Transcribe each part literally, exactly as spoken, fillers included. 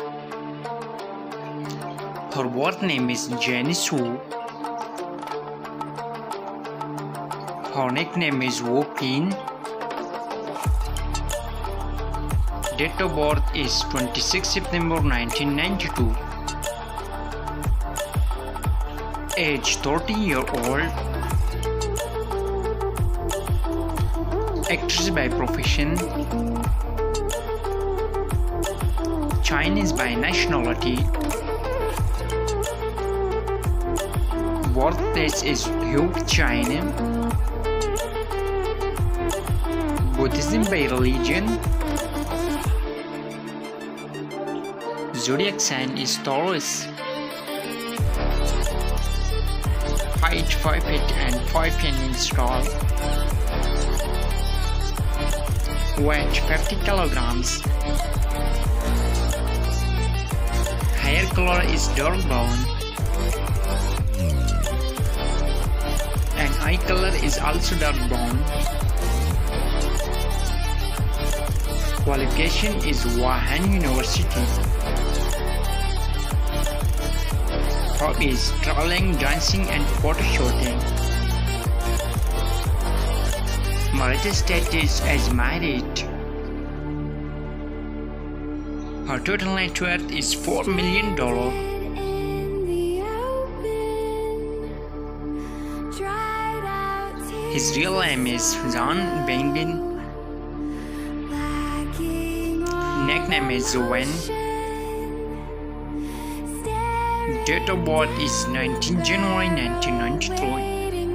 Her birth name is Janice Wu. Her nickname is Wu Qin. Date of birth is twenty-sixth September nineteen ninety-two. Age thirty year old. Actress by profession. Chinese by nationality. Birthplace is Hubei, China. Buddhism by religion. Zodiac sign is Taurus. Height five feet and five inches tall. Weight fifty kilograms. Hair color is dark brown. And eye color is also dark brown. Qualification is Wuhan University. Hobbies: traveling, dancing and photo shooting. Marital status as married. Her total net worth is four million dollars. His real name is Zhang Bingbing. Nickname is Wen. Date of birth is nineteenth January nineteen ninety-three.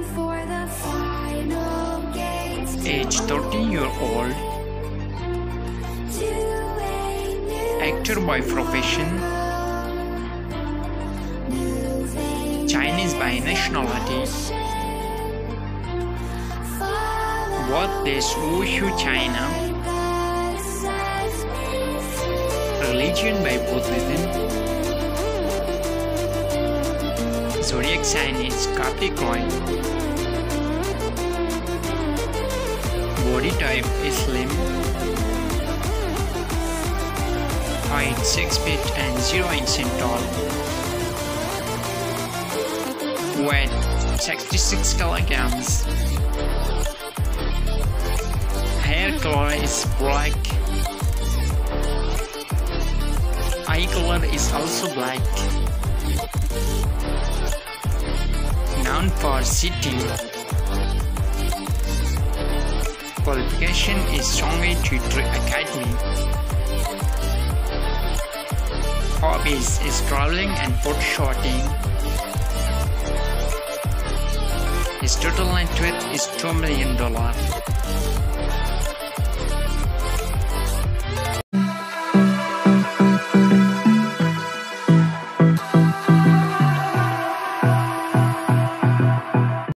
Age thirty year old. Actor by profession. Chinese by nationality. Birthplace Wushu, China. Religion by Buddhism. Zodiac sign is Capricorn. Body type is slim. Height six feet and zero inches tall. Weight sixty-six kilograms. Hair color is black. Eye color is also black. Known for sitting. Qualification is Shanghai Tutor Academy. Hobbies is traveling and photo shooting. His total net worth is two million dollars.